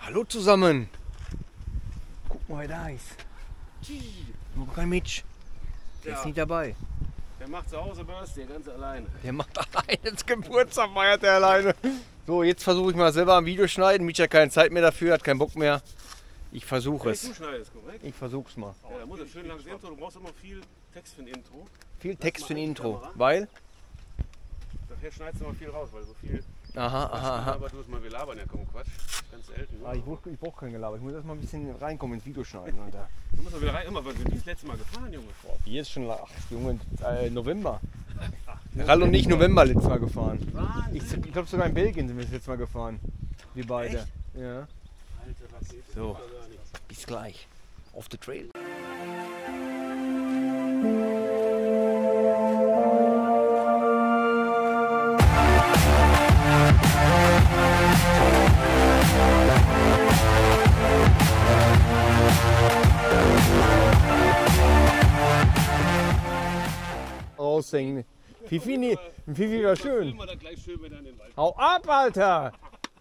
Hallo zusammen. Guck mal, wer da ist. Nur kein Mitch. Der ist nicht dabei. Der macht zu Hause Birthday ganz alleine. Der macht alleine das Geburtstag, feiert er alleine. So, jetzt versuche ich mal selber ein Video schneiden. Mitch hat keine Zeit mehr dafür, hat keinen Bock mehr. Ich versuche es. Du schneidest, korrekt? Ich versuche es mal. Ja, da muss ein schön langes Intro. Du brauchst immer viel Text für ein Intro. Viel Text für ein Intro, weil? Daher schneidest du mal viel raus, weil so viel. Aha. Aber du mal, wir labern ja kaum Quatsch. Ganz selten. Ne? Ich brauche kein Gelaber. Ich muss erst mal ein bisschen reinkommen ins Video schneiden. Alter. Du musst mal wieder rein. Immer, weil wir sind das letzte Mal gefahren, Junge. Hier ist schon, Junge, November. Rall und nicht November letztes Mal gefahren. Ich glaube sogar in Belgien sind wir das letzte Mal gefahren. Wir beide. Echt? Ja. Alter, was geht das? So, bis gleich. Auf the trail. Raushängen. Fifi war schön. Wir da gleich schön wieder in den Wald. Hau ab, Alter!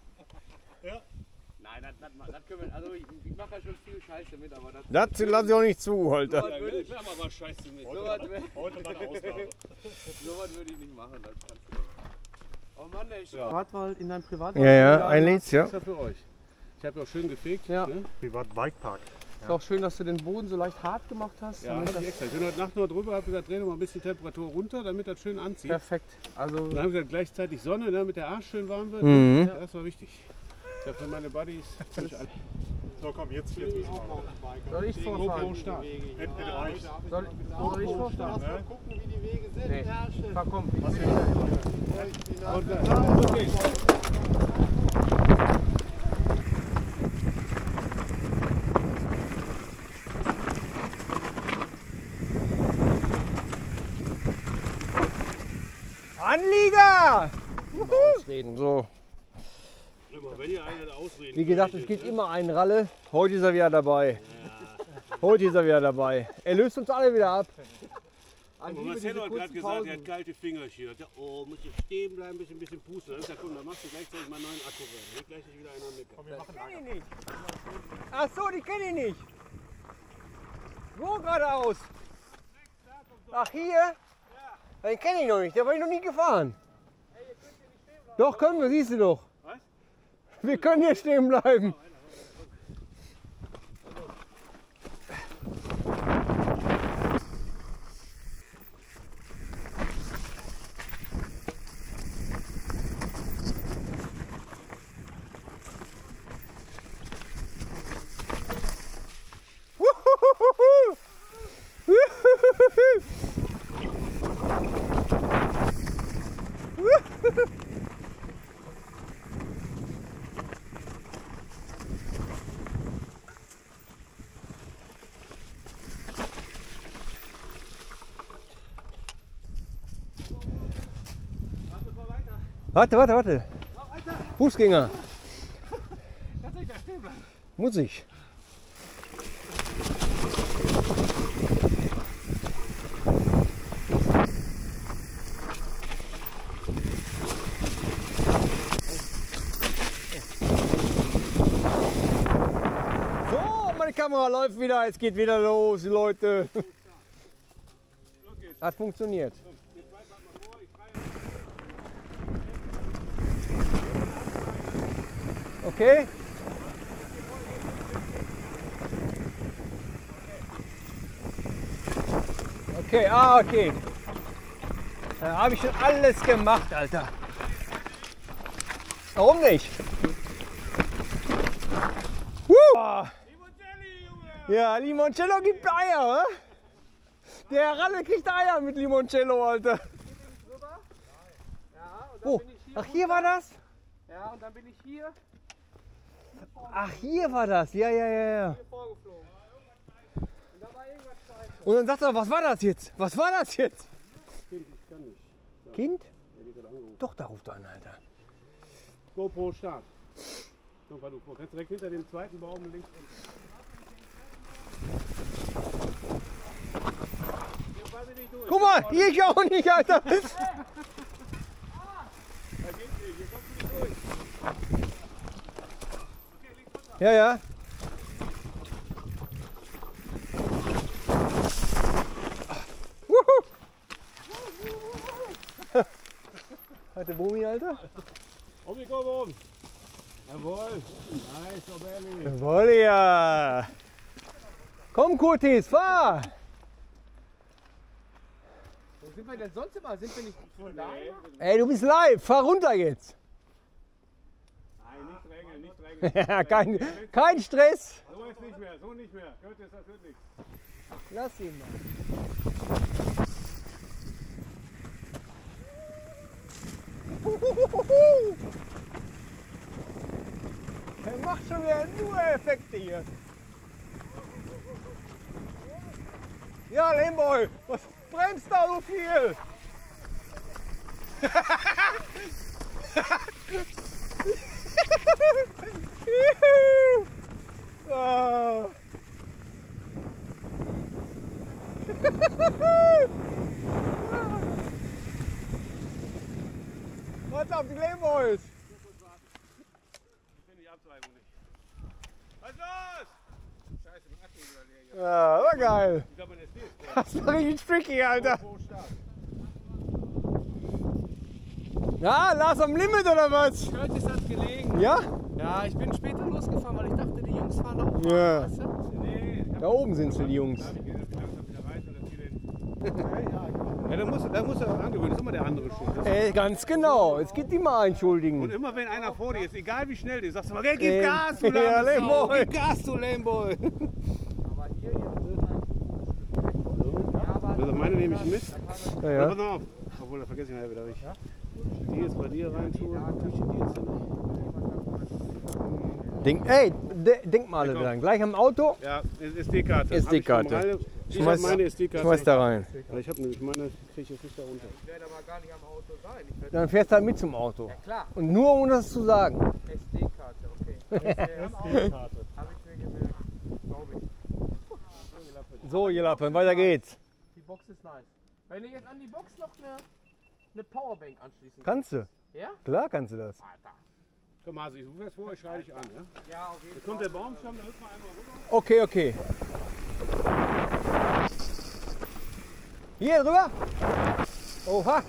Nein, das können wir, also ich mache ja schon viel Scheiße mit, aber das... Das lasse ich auch nicht zu, Alter. Ja, wir haben aber Scheiße mit. Heute mal eine Ausgabe. Sowas würde ich nicht machen, das kannst du nicht. Oh Mann, ey, Privatwald in deinem Privatwald? Ja, ein Lied, ja. Das ist ja für euch. Ich habe ja auch schön gefegt. Ja. Ne? Privat-Bikepark. Ist auch schön, dass du den Boden so leicht hart gemacht hast. Ja, damit hab ich das extra. Ich bin heute Nacht noch drüber, habe gesagt, dreh noch mal ein bisschen Temperatur runter, damit das schön anzieht. perfekt. Also, Dann haben wir gesagt, gleichzeitig Sonne, ne, damit der Arsch schön warm wird. Mhm. Ja, das war wichtig. Ich habe für meine Buddies ziemlich alle. So, komm, jetzt müssen wir mal. soll ich vorfahren? Start. Mit euch. Soll ich vorfahren? Ne? Gucken, wie die Wege sind. Nee. Herrsche. Fahr, komm. Okay. Anlieger! Ausreden, so. Wenn ihr einer ausreden Wie gesagt, es gibt immer einen Ralle. Heute ist er wieder dabei. Heute ist er wieder dabei. Er löst uns alle wieder ab. Aber Marcelo hat gerade gesagt, er hat kalte Fingerchen. Er hat gesagt, oh, muss ich stehen bleiben, ein bisschen pusten. Dann ist ja, komm, dann machst du gleichzeitig mal einen neuen Akku rein. Dann gleich wieder einer mit. Komm, wir machen Kenn ich nicht. Ach so, die kenne ich nicht. Wo geradeaus? Ach, hier? Den kenne ich noch nicht, der war ich noch nie gefahren. Doch, können wir, siehst du doch. Was? Wir können hier stehen bleiben. Warte. Fußgänger. Muss ich. So, meine Kamera läuft wieder. Es geht wieder los, Leute. Hat funktioniert. Okay. Okay. Da habe ich schon alles gemacht, Alter. Warum nicht? Ja, Limoncello gibt Eier, ne? Der Ralle kriegt Eier mit Limoncello, Alter. Oh, ach, hier war das? Ja, und dann bin ich hier Ach, hier war das. Ja. vorgeflogen. Und da war irgendwas scheiße. Und dann sagt er, was war das jetzt? Was war das jetzt? Kind, ich kann nicht. Kind? Der wird gerade angerufen. Doch, da ruft er an, Alter. GoPro Start. So, du kannst direkt hinter dem zweiten Baum links unten. Guck mal, hier ich auch nicht, Alter. Da geht's nicht, hier kommst du nicht durch. Okay, links runter. Ja, ja. Wuhu. Hat der Bumi, Alter? Obi, komm oben. Jawohl. Nice, Obelli. Jawohl, ja. Komm, Kurtis, fahr. Wo sind wir denn sonst immer? Sind wir nicht von da? Ey, du bist live. Fahr runter jetzt. Nein, nicht drängeln, nicht drängeln. Ja, kein Stress. So ist nicht mehr, so nicht mehr. Curtis, das wird nichts. Lass ihn mal. Er macht schon wieder nur Effekte hier. Ja, Lameboy, was bremst da so viel? Ah. Warte auf die Lameboys. Ich finde die Abtreibung nicht. Was ist los? Scheiße, mein Akku wieder leer hier. Ja, war geil. Ich glaube, das ist Das war richtig tricky, Alter. Ja, Lars am Limit oder was? Curtis hat gelegen. Ja? Ja, ich bin später losgefahren, weil ich dachte, die Jungs fahren da auch. Ja. Weißt du? Nee, Da oben sind sie, die Jungs. da habe ich gesagt, langsam wieder rein, oder viele hin. Ja, da muss er auch angewöhnen, das ist immer der andere schuld. Ganz genau. Jetzt geht die mal Und entschuldigen. immer wenn einer vor dir ist, egal wie schnell du ist, sagst du mal, hey, gib Gas, du Ja, lahme Sau, Lameboy. gib Gas, du Lameboy. Aber hier jetzt. Also meine nehme ich mit. Ja, Ja. ja. Pass auf. Obwohl, da vergesse ich nachher wieder nicht. Die jetzt bei dir rein tun. Denkmale dran. Gleich am Auto. Ja, SD-Karte. SD-Karte. Ich habe meine SD-Karte. Schmeiß da rein. Weil ich habe nämlich meine, kriege ich jetzt nicht da runter. Ich werde aber gar nicht am Auto sein. Ich werde Dann fährst du halt mit zum Auto. ja klar, Und nur ohne das zu sagen. SD-Karte, okay. Habe ich mir gemerkt, glaube ich. So, ihr Lappen, weiter geht's. Die Box ist nice. Wenn du jetzt an die Box noch eine Powerbank anschließen Kannst du? Ja? Klar kannst du das. Alter. Komm, Hase, ich rufe jetzt vor, ich schreie dich an. Ja? Ja, auf jeden Da kommt der Baumstamm, da hüpfen wir einmal rüber. Okay, okay. Hier drüber. Oha.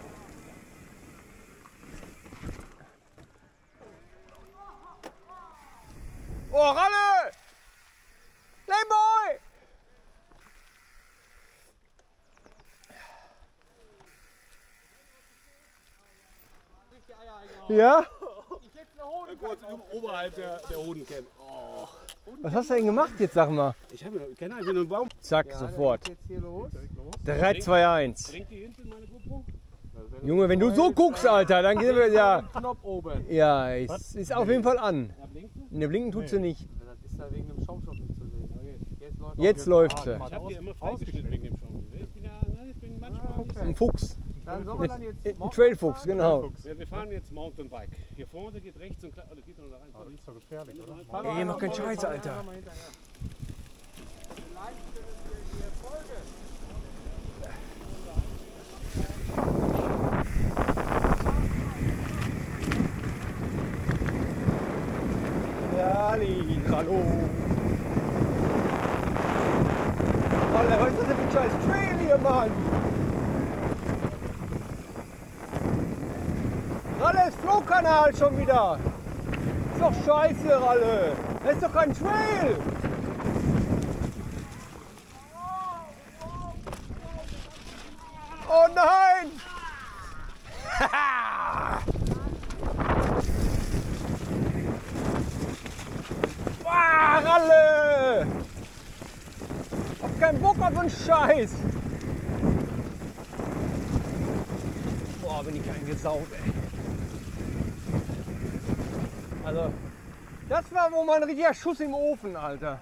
Oh, Ralle! Lameboy! Ja? Kurz oberhalb der Hodenkette. Oh. Was hast du denn gemacht jetzt, sag mal? Ich habe keine Ahnung, einen Baum. Zack, sofort. Jetzt hier los. 3, 2, 1. Bringt die hinten meine GoPro? Junge, wenn du so guckst, Alter, dann gehen wir ja. Knopf oben. Ja, ist auf jeden Fall an. Ja, blinkt sie? Ne, blinken tut sie nicht. Das ist da wegen dem Schaumstoff nicht zu sehen. Okay. Jetzt läuft sie. Ich habe die immer freigeschnitten wegen dem Schaum. Ich bin manchmal. Ein Fuchs. Dann sollen wir dann jetzt Ein Trailfuchs, genau. Wir fahren jetzt Mountainbike. Hier vorne geht rechts und oder geht noch da rein. Das ist doch gefährlich, oder? Ey, mach keinen Scheiß, Alter. Ja, hallo. Alter, was ist das denn für ein scheiß Trail hier, Mann? Ralle, ist Flohkanal schon wieder. Ist doch scheiße, Ralle. Das ist doch kein Trail. Oh nein! Boah, Ralle! Hab keinen Bock auf den Scheiß. Boah, bin ich eingesaut, ey. Also, das war wohl mal ein richtiger Schuss im Ofen, Alter.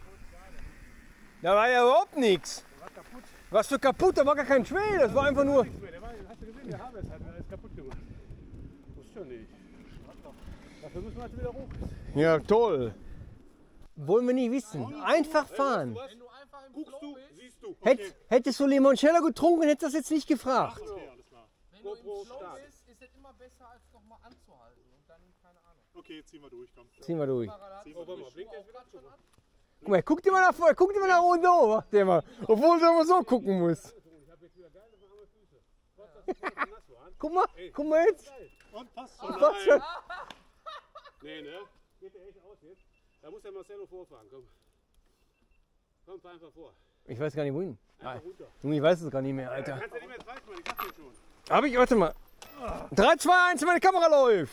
Da war ja überhaupt nichts. Was für kaputt, da war gar kein Trail, das war einfach nur... Der war, hast du gesehen, der Habers hat alles kaputt gemacht. Wusste schon nicht. Dafür müssen wir jetzt wieder hoch. Ja, toll. Wollen wir nicht wissen. Einfach fahren. Wenn du einfach im Flow bist, Siehst du. Hättest du Limoncello getrunken, hättest du das jetzt nicht gefragt. wenn du im Flow bist, ist es immer besser, als nochmal anzuhalten. Und dann, keine Ahnung. Okay, ziehen wir durch, komm. Ziehen wir durch. Oh, warte mal, blinkt jetzt wieder? Guck mal, guck dir mal nach vorne, guck dir mal nach unten so, macht der mal. Obwohl du immer so gucken musst. Ich habe jetzt wieder geile warme Füße. Trotz, dass die nass waren. Guck mal jetzt. Und passt Oh schon. Was schon? Nee, ne? Geht der echt aus jetzt? Da muss der Marcelo vorfahren, komm. Komm, fahr einfach vor. Ich weiß gar nicht wohin. Einfach runter. Junge, ich weiß es gar nicht mehr, Alter. Kannst du nicht mehr falsch machen, ich sag dir schon. Hab ich, warte mal. 3, 2, 1, meine Kamera läuft.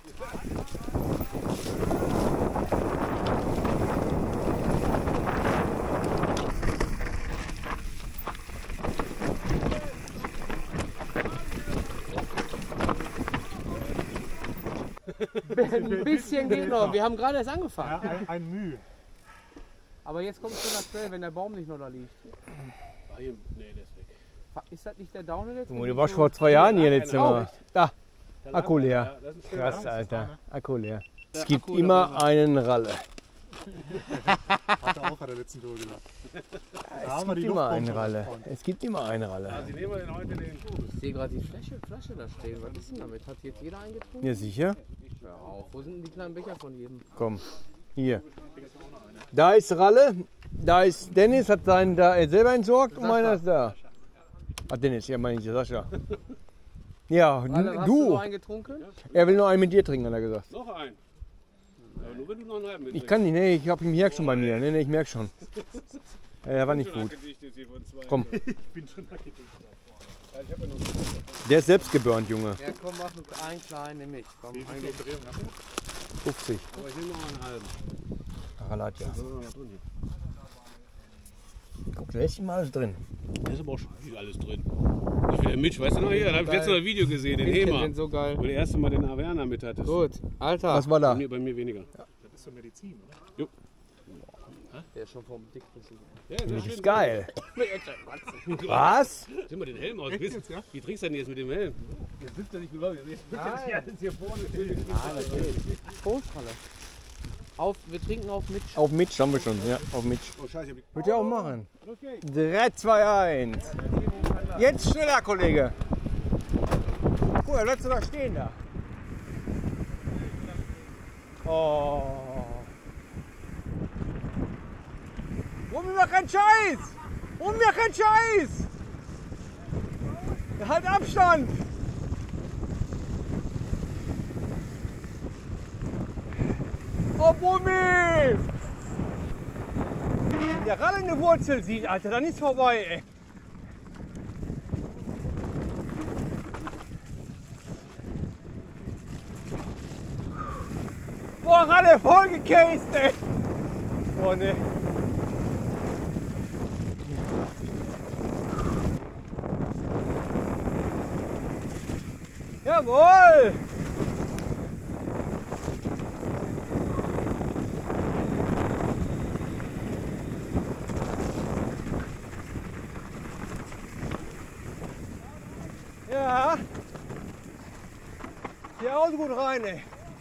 Ein bisschen geht noch. Wir haben gerade erst angefangen. Ja, ein Mühe. Aber jetzt kommt schon das Quell, wenn der Baum nicht noch da liegt. Ah, hier, nee, der ist weg. Ist das nicht der Downhill jetzt? Junge, du warst vor 2 Jahren hier letztes Mal. Da, Da Akku leer. Ja, das ist ein schöner Krass, Alter. Akku leer. Es Der gibt Akku, immer einen Ralle. Hat er auch bei der letzten Tour gemacht. Es gibt immer einen Ralle. Es gibt immer einen Ralle. Also nehmen wir denn heute den Ich sehe gerade die Flasche da stehen. Was ist denn damit? Hat jetzt jeder eingetrunken? Ja, sicher? Ja, auf. Wo sind denn die kleinen Becher von jedem? Komm, hier. Da ist Ralle, da ist Dennis, hat seinen da selber entsorgt und meiner ist da. Ah, Dennis, ja, meine ich, Sascha. Ja, Ralle, hast du so du. eingetrunken? Er will nur einen mit dir trinken, hat er gesagt. noch einen. Aber nur wenn du noch einen halben Ich mitbringst. kann nicht, nee, ich merk schon bei mir. Nee, ich merk schon. Der war nicht Schon gut. angedichtet hier von zwei. Komm, Ich bin schon nackig. Ja, ich hab ja noch der ist selbst geburnt, Junge. Ja, komm, mach einen kleinen, nimm ich. Komm, Wie viel eigentlich. Umdrehung hast du? 50. aber ich nehme noch einen halben. Ralle hat ja. Da ist noch was drin hier. Guck, da ist immer alles drin. Da ist aber auch schon viel alles drin. Das ist wieder Mitch, weißt du noch hier? Da habe ich letztes Mal ein Video gesehen, den Hähnchen Hema. sind so geil. Wo du das erste Mal den Averna mit hattest. Gut, Alter. Was war da? Bei mir weniger. Das ist so Medizin, oder? Der ist schon vom Dickflüssigen. Ja, Das ist geil. Was? Sieh mal den Helm aus. Wie trinkst du denn jetzt mit dem Helm? Jetzt sitzt er nicht genau. Jetzt ist hier vorne. Großfalle. Auf, wir trinken auf Mitch. Auf Mitch haben wir schon, ja, auf Mitch. Oh Scheiße, ich hab Würde ja auch machen. Okay. 3, 2, 1. Jetzt schneller, Kollege. Guck mal, bleibst du da stehen da. Oh. Warum mir kein Scheiß? Warum mir kein Scheiß? Halt Abstand. Oh, Bummi! Wenn der Ralle eine Wurzel sieht, Alter, dann ist vorbei, ey. Boah, Ralle, voll gecased, ey. Boah, ne. Jawohl! Ja. Hier auch gut rein, ey.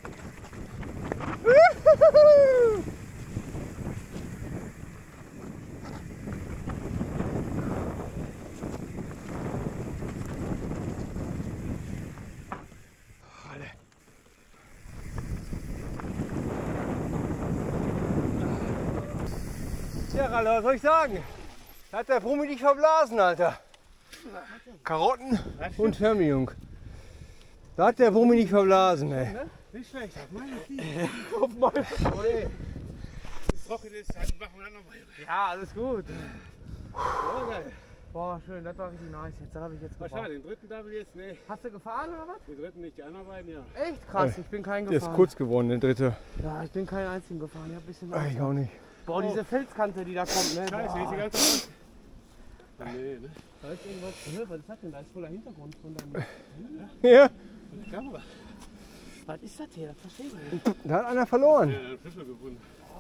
Ja, Ralle, was soll ich sagen? Da hat der Brummi dich verblasen, Alter. Karotten und Fernbedienung. Da hat der Brummi nicht verblasen, ey. Nicht schlecht, auf meine Knie. Auf mein Das trocken ist, halt machen wir dann nochmal. Ja, alles gut. Ja, geil. Boah, schön, das war richtig nice. Jetzt habe ich jetzt Aber gefahren. schade, den dritten darf ich jetzt nicht. Hast du gefahren oder was? Den dritten nicht, die anderen beiden ja. Echt krass, ich bin kein Der ist gefahren. kurz geworden, der dritte. Ja, ich bin keinen einzigen gefahren. Ich hab ein bisschen Ich auch nicht. Boah, diese Felskante, die da kommt, ne? Scheiße, ist die Boah. ganze Zeit. Nee, ne? Da ist irgendwas. Ja, was ist das denn? Da ist voller Hintergrund von deinem. Ja, Die Kamera. Was ist das hier? Das verstehe ich nicht. da hat einer verloren. Ja, einen Fischl gefunden.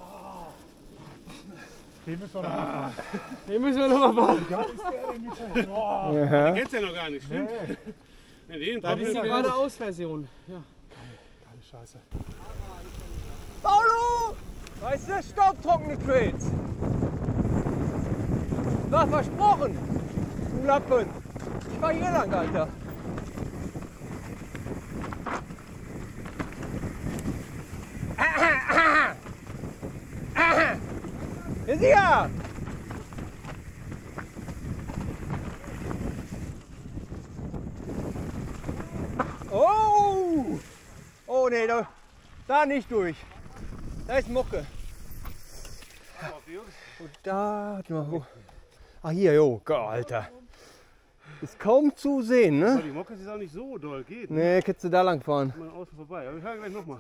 Den müssen wir noch mal fahren. Den müssen wir nochmal fahren. Da ist der in die Zeit. Boah. Ja. Kennst du ja noch gar nicht, stimmt? Ja, den Das ist die geradeaus-Version. Ja. Geile Scheiße. Paulo! Da ist der staubtrockene Trails. War versprochen. Du Lappen. Ich war hier lang, Alter. Ist ja! Oh! Oh ne, da nicht durch. Da ist Mucke. Und da, warte mal, wo? Ah, hier, jo, Alter. Ist kaum zu sehen, ne? Aber die Mucke ist auch nicht so doll, geht. Ne, kannst du da lang fahren. Mal außen vorbei. Aber wir hören gleich nochmal.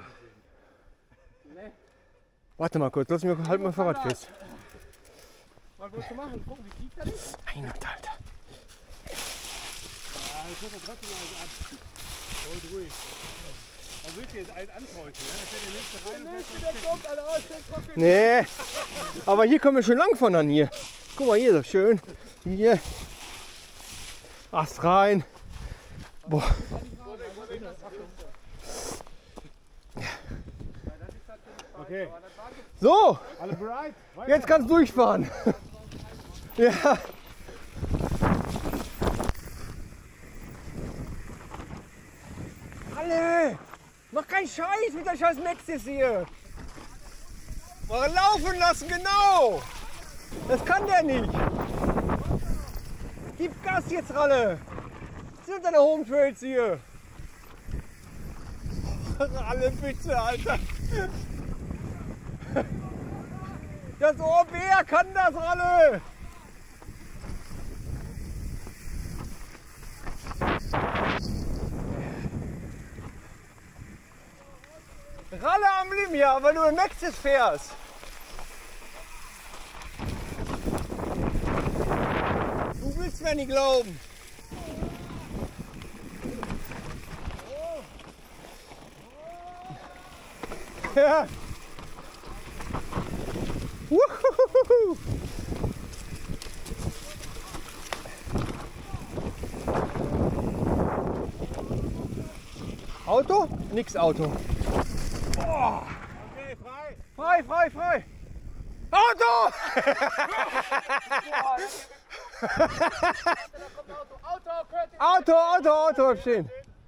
Warte mal kurz, lass mich halt mal Fahrrad fest. Was willst du machen? Gucken, wie tief das ist? Mein Gott, Alter. Ja, ich muss das trotzdem mal ab. Voll ruhig. Da willst du jetzt einen ankreuzen, ne? Das ist der nächste rein. Nee, aber hier können wir schon lang fahren dann hier. Guck mal, hier ist das schön. Hier. Ast rein. Boah. Okay. So, Alle bereit? jetzt kannst du durchfahren. Ja. Alle, mach keinen Scheiß mit der scheiß Maxis hier. Mal laufen lassen, genau. Das kann der nicht. Gib Gas jetzt, Ralle. Das sind deine Home Trails hier. Ralle, bitte, Alter. Das OBR kann das, Ralle. Ralle am Limia, weil du in Maxis fährst. Du willst mir nicht glauben. Ja. Wuhuhuhu. Auto? Nix Auto. Oh. Okay, frei. Frei, frei, frei. Auto! Auto, hab stehen.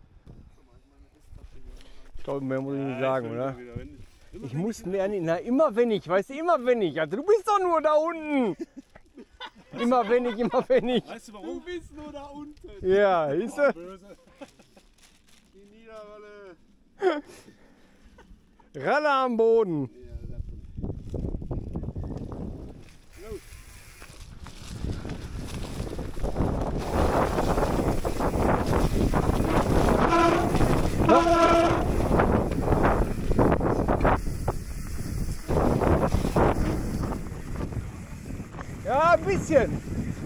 Ich glaube, mehr muss ich nicht sagen, oder? Ich muss mehr nicht, na immer wenn ich, weißt du, immer wenn ich. Also du bist doch nur da unten. Immer wenn ich, immer wenn ich. Weißt du warum? Du bist nur da unten. Ja, siehst du? Böse. Die Niederrolle. Ralle am Boden. Ja, ein bisschen.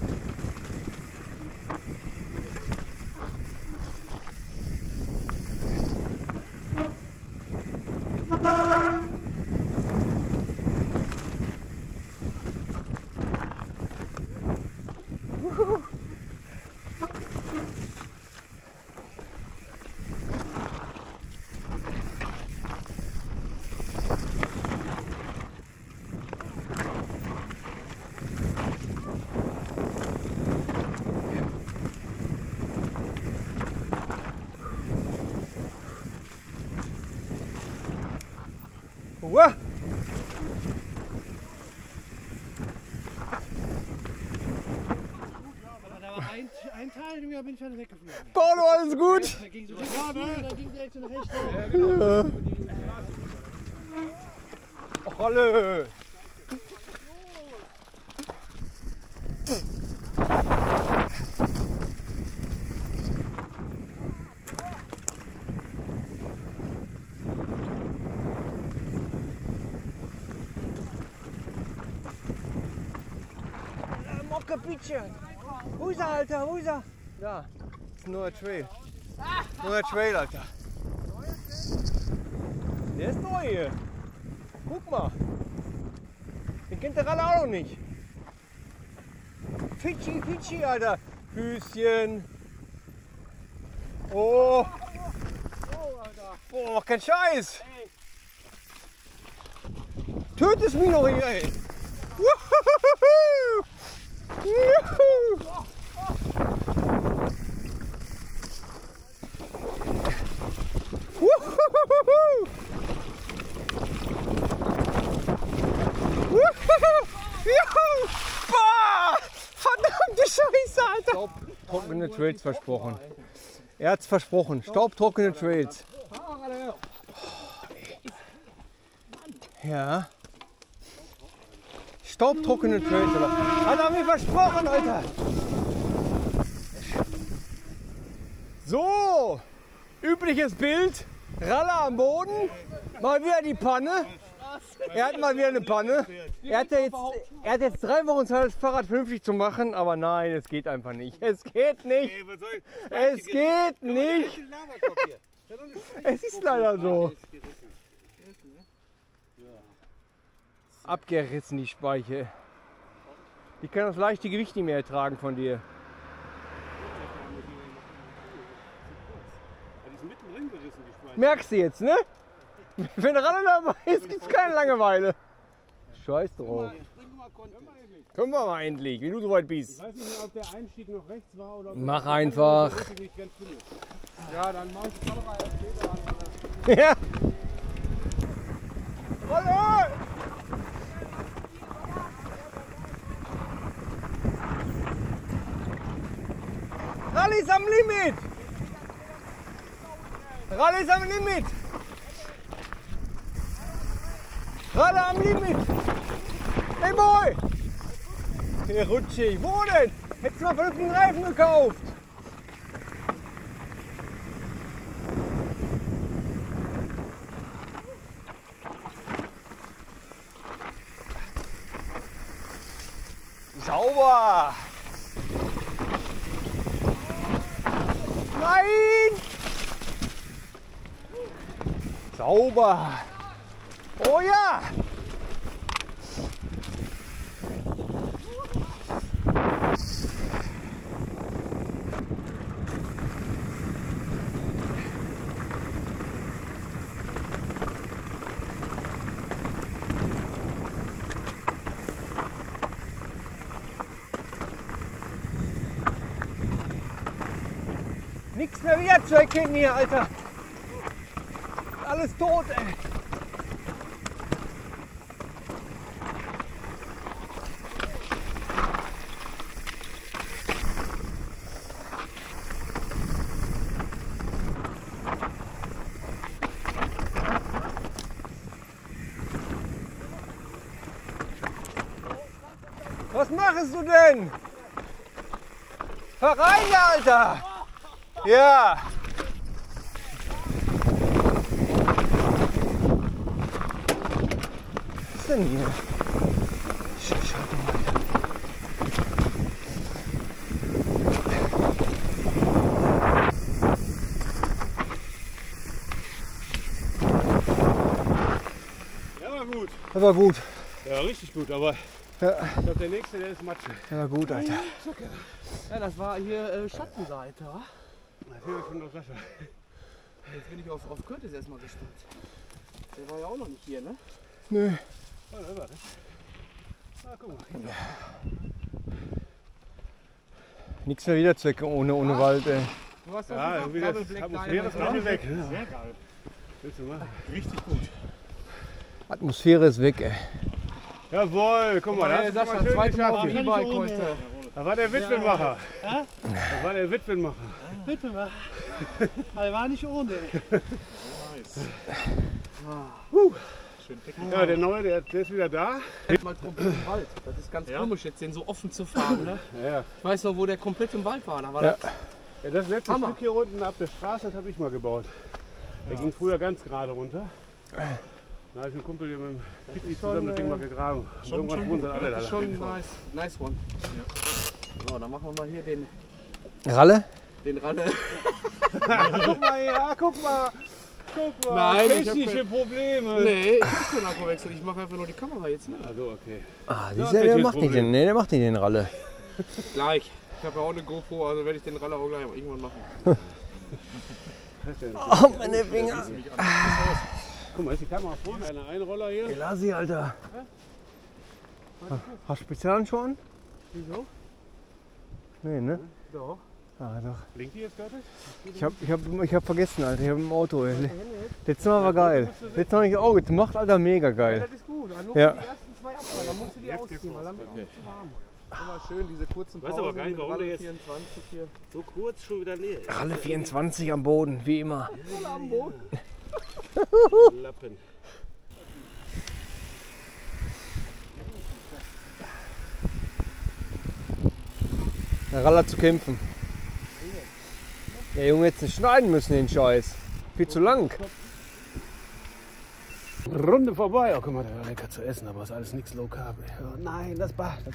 Uah. Da war ein Teil, da bin ich schon weggeflogen. Paulo, alles gut? Da ging so da ging direkt so nach rechts. Ja. Och, Ralle. Mocke, bitte. Wo ist er, Alter? Wo ist er? Da. Das ist ein neuer Trail. Neuer Trail, Alter. Der ist neu hier. Guck mal. Den kennt der Ralle auch noch nicht. Fidschi, Fidschi, Alter. Füßchen. Oh. Oh, kein Scheiß. Tötest mich noch hier, ey. Wuhuhuhu. Juhu. Wuhuhuhu. Wuhuhu. staubtrockene Trails versprochen. Er hat's versprochen. Staubtrockene Trails. Ja. Staubtrockene Trails. Hat er mir versprochen, Alter. So. Übliches Bild. Ralle am Boden. Mal wieder die Panne. Er hat mal wieder eine Panne. Er hat jetzt 3 Wochen Zeit, das Fahrrad vernünftig zu machen, aber nein, es geht einfach nicht. Es geht nicht. Es geht nicht. Es ist leider so. Abgerissen die Speiche. Die kann das leichte Gewicht nicht mehr ertragen von dir. Merkst du jetzt, ne? Wenn Ralle dabei ist, gibt's keine Langeweile. Scheiß drauf. Können wir mal endlich, wenn du soweit bist. Ich weiß nicht, ob der Einstieg noch rechts war oder. Mach einfach. Ja, dann mach ich die Kamera erst später an. Ja. Ralle! Ralle ist am Limit! Ralle ist am Limit! Ralle am Limit! Hey Boy! Hier rutschig. Wo denn? Hättest du mal vernünftigen Reifen gekauft? Sauber! Nein! Sauber! Oh ja! Nichts mehr wieder zu erkennen hier, Alter. Alles tot, ey. Was machst du denn? Fahr rein, Alter! Ja! Was ist denn hier? Scheiße, Ja, war gut. das war gut. Ja, richtig gut, aber Ja, ich glaube, der nächste, der ist Matsche. das war gut, Alter. Ja, das war hier Schattenseite. Natürlich kommt das Wasser. Jetzt bin ich auf Curtis erstmal gespannt. Der war ja auch noch nicht hier, ne? Nö. Warte. Ah, guck mal. Nichts mehr wieder zu ohne Wald, ey. Du hast Ja, doch wieder Double Black Atmosphäre ist Diamond. auch weg. Sehr geil. Willst du machen? Richtig gut. Atmosphäre ist weg, ey. Jawohl, guck mal, Ja, das ist Sascha, mal schön zweite Mal auf geschafft. E-Bike heute. Da war der Witwenmacher. Das war der Witwenmacher. Aber war nicht ohne. Schön dick. Ja, der Neue, der ist wieder da. Mal komplett im Wald. Das ist ganz komisch, jetzt den so offen zu fahren. Ne? Ja. Ich weiß noch, wo der komplett im Wald war. Da war Ja. Ja, das letzte Hammer. Stück hier unten ab der Straße, das habe ich mal gebaut. Der ging früher ganz gerade runter. Da habe ich einen Kumpel hier mit dem Pitti zusammen das Ding mal gegraben. Und irgendwann wohnen sie alle da. das ist schon nice one. So, dann machen wir mal hier den Ralle? Ralle. Guck mal hier, guck mal. Guck mal, Nein, ich hab technische Probleme. Nee, ich hab keinen Akkkuwechsel. Ich mache einfach nur die Kamera jetzt hier. Also okay. Ah, Ja, der welches macht nicht Problem? den, nee, der macht nicht den Ralle. Gleich. Ich habe ja auch eine GoPro, also werde ich den Ralle auch gleich irgendwann machen. Oh, meine Finger. Guck mal, ist die Kamera vorne, eine Einroller hier. Lass sie, Alter. Hast du Spezialhandschuhe an? Wieso? Nee, ne? Doch. Ah, doch. Blinkt die jetzt gerade? Ich hab vergessen, Alter. Ich hab im Auto. Letztes Mal war geil. Letztes Mal habe ich Auge gemacht, Alter, mega geil. Das ist gut. Dann Ja. die ersten 2 abfahren, dann musst du die ausziehen, weil dann wird es zu warm. Immer schön, diese kurzen Weiß Pausen aber gar nicht, mit warum Ralle der jetzt 24 hier. so kurz schon wieder leer ist. Ralle 24 am Boden, wie immer. Am Boden. Lappen. Der Ralle zu kämpfen. Der Junge jetzt nicht schneiden müssen, den Scheiß. Viel zu lang. Runde vorbei. Oh, guck mal, da war lecker zu essen, aber ist alles nichts Low Carb. Oh, nein, das Bach. Das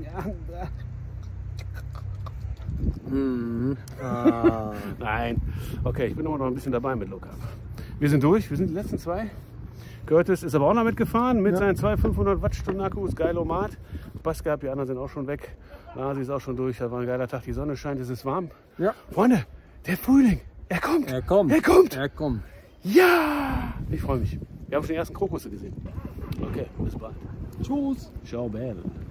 Nein. Okay, ich bin immer noch ein bisschen dabei mit Low Carb. Wir sind durch, wir sind die letzten zwei. Curtis ist aber auch noch mitgefahren mit seinen 2 500 Wattstunden Akkus, Geilomat. Bass gehabt, die anderen sind auch schon weg. Nasi ist auch schon durch, das war ein geiler Tag, die Sonne scheint, es ist warm. Ja. Freunde, der Frühling, er kommt. Er kommt. Er kommt. Er kommt. Ja! Ich freue mich. Wir haben schon die ersten Krokusse gesehen. Okay, bis bald. Tschüss. Ciao, Bell.